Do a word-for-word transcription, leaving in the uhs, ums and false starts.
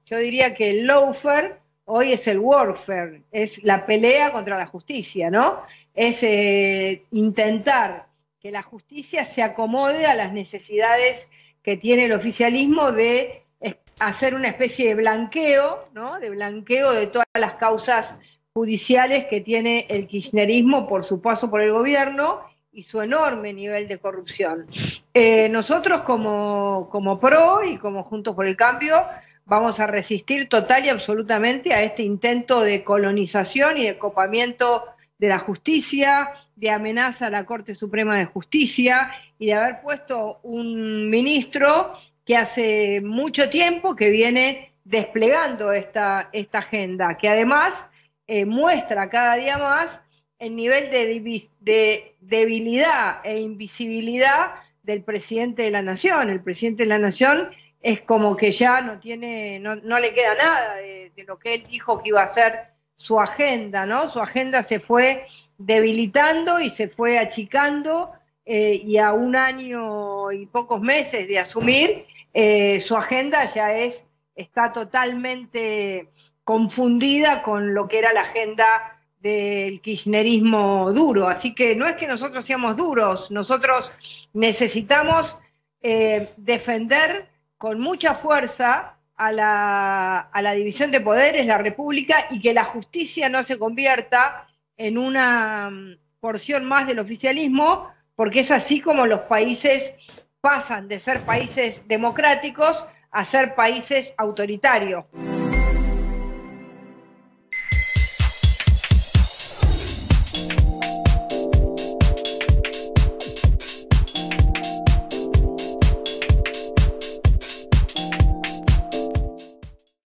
Yo diría que el lawfare hoy es el warfare, es la pelea contra la justicia, ¿no? Es eh, intentar que la justicia se acomode a las necesidades que tiene el oficialismo de hacer una especie de blanqueo, ¿no? De blanqueo de todas las causas judiciales que tiene el kirchnerismo por su paso por el gobierno y su enorme nivel de corrupción. Eh, nosotros como, como PRO y como Juntos por el Cambio vamos a resistir total y absolutamente a este intento de colonización y de copamiento de la justicia, de amenaza a la Corte Suprema de Justicia y de haber puesto un ministro que hace mucho tiempo que viene desplegando esta, esta agenda, que además eh, muestra cada día más el nivel de, de debilidad e invisibilidad del presidente de la Nación. El presidente de la Nación es como que ya no tiene, no, no le queda nada de, de lo que él dijo que iba a ser su agenda, ¿no? Su agenda se fue debilitando y se fue achicando, eh, y a un año y pocos meses de asumir, eh, su agenda ya es, está totalmente confundida con lo que era la agenda del kirchnerismo duro. Así que no es que nosotros seamos duros, nosotros necesitamos eh, defender con mucha fuerza a la, a la división de poderes, la república, y que la justicia no se convierta en una porción más del oficialismo, porque es así como los países pasan de ser países democráticos a ser países autoritarios.